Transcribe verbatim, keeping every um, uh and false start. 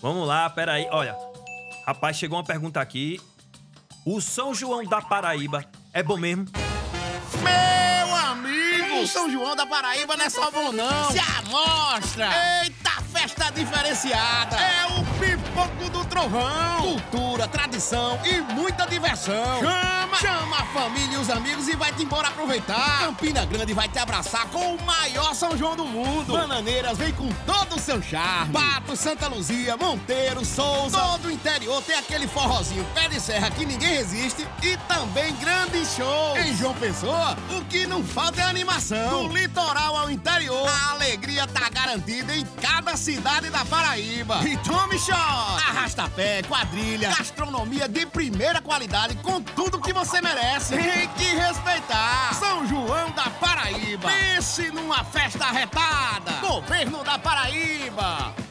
Vamos lá, peraí. Olha, rapaz, chegou uma pergunta aqui. O São João da Paraíba é bom mesmo? Meu amigo, o São João da Paraíba não é só bom, não. Se amostra! Eita, festa diferenciada! É o pipoco do trovão! Cultura, tradição e muita diversão! Chama! Chama a família e os amigos e vai-te embora aproveitar! Campina Grande vai te abraçar com o maior São João do mundo! Bananeiras vem com todo o seu charme! Pato, Santa Luzia, Monteiro, Souza... Todo o interior tem aquele forrozinho pé de serra que ninguém resiste e também grande show! Em João Pessoa, o que não falta é animação! Do litoral ao interior, a alegria tá garantida em cada cidade da Paraíba! E tome shot! Arrasta-pé, quadrilha, gastronomia de primeira qualidade com tudo que você merece! Tem que respeitar! São João da Paraíba! Pense numa festa arretada! Governo da Paraíba!